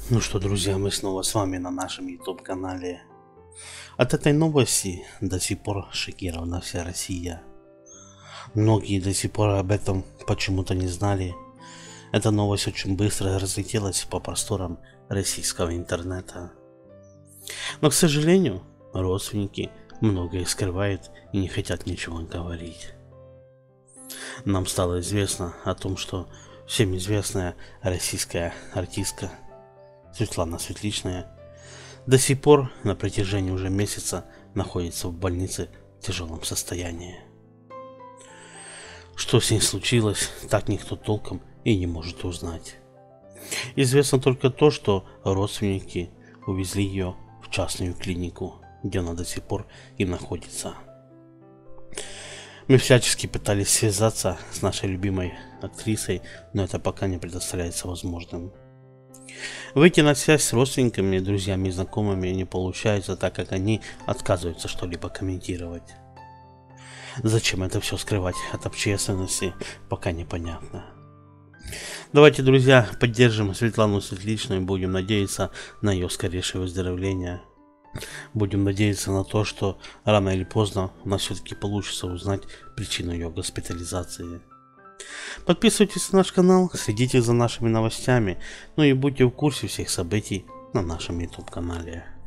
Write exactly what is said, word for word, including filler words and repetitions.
Ну что, друзья, мы снова с вами на нашем YouTube канале. От этой новости до сих пор шокирована вся Россия. Многие до сих пор об этом почему-то не знали. Эта новость очень быстро разлетелась по просторам российского интернета. Но, к сожалению, родственники многое скрывают и не хотят ничего говорить. Нам стало известно о том, что всем известная российская артистка Светлана Светличная до сих пор на протяжении уже месяца находится в больнице в тяжелом состоянии. Что с ней случилось, так никто толком и не может узнать. Известно только то, что родственники увезли ее в частную клинику, где она до сих пор и находится. Мы всячески пытались связаться с нашей любимой актрисой, но это пока не предоставляется возможным. Выйти на связь с родственниками, друзьями и знакомыми не получается, так как они отказываются что-либо комментировать. Зачем это все скрывать от общественности, пока непонятно. Давайте, друзья, поддержим Светлану Светличную и будем надеяться на ее скорейшее выздоровление. Будем надеяться на то, что рано или поздно у нас все-таки получится узнать причину ее госпитализации. Подписывайтесь на наш канал, следите за нашими новостями, ну и будьте в курсе всех событий на нашем YouTube канале.